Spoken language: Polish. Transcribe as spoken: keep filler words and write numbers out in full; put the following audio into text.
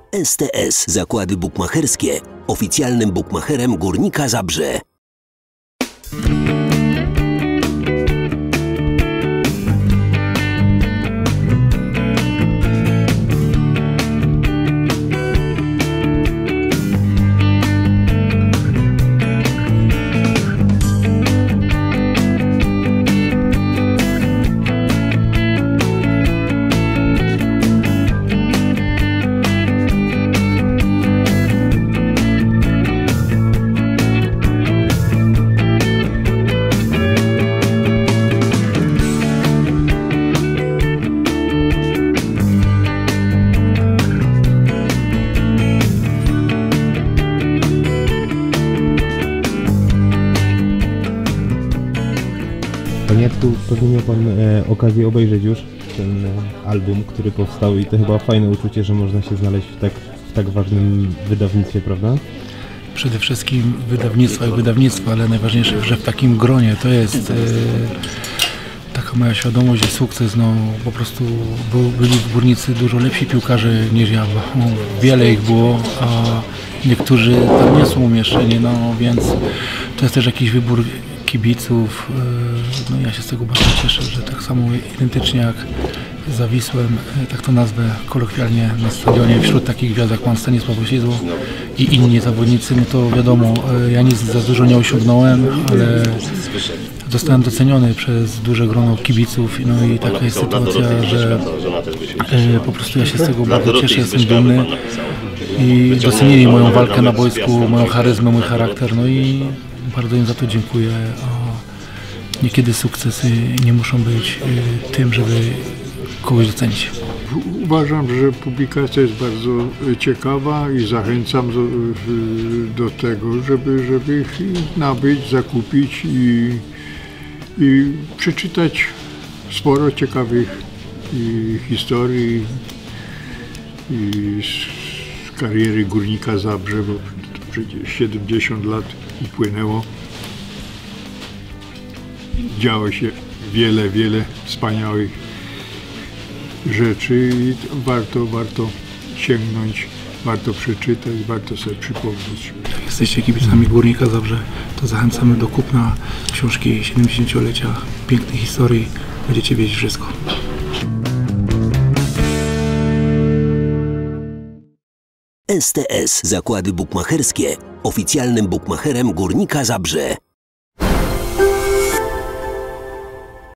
S T S Zakłady Bukmacherskie, oficjalnym bukmacherem Górnika Zabrze. Panie Jacku, pewnie miał Pan e, okazję obejrzeć już ten e, album, który powstał i to chyba fajne uczucie, że można się znaleźć w tak, w tak ważnym wydawnictwie, prawda? Przede wszystkim wydawnictwa i wydawnictwa, ale najważniejsze, że w takim gronie to jest e, taka moja świadomość i sukces. No, po prostu był, byli górnicy dużo lepsi piłkarze niż ja, bo wiele ich było, a niektórzy tam nie są umieszczeni, no więc to jest też jakiś wybór kibiców. No ja się z tego bardzo cieszę, że tak samo identycznie jak za Wisłem, tak to nazwę kolokwialnie, na stadionie wśród takich gwiazd jak pan Stanisław Osidło i inni zawodnicy, no to wiadomo, ja nic za dużo nie osiągnąłem, ale zostałem doceniony przez duże grono kibiców, no i taka jest sytuacja, że po prostu ja się z tego bardzo cieszę, jestem dumny i docenili moją walkę na boisku, moją charyzmę, mój charakter, no i bardzo im za to dziękuję. Niekiedy sukcesy nie muszą być tym, żeby kogoś docenić. Uważam, że publikacja jest bardzo ciekawa i zachęcam do, do tego, żeby, żeby ich nabyć, zakupić i, i przeczytać sporo ciekawych i historii i z kariery Górnika Zabrze, bo przecież siedemdziesiąt lat upłynęło. Działo się wiele, wiele wspaniałych rzeczy i warto, warto sięgnąć, warto przeczytać, warto sobie przypomnieć. Jak jesteście kibicami Górnika Zabrze, to zachęcamy do kupna książki siedemdziesięciolecia, pięknej historii, będziecie wiedzieć wszystko. S T S Zakłady Bukmacherskie, oficjalnym bukmacherem Górnika Zabrze.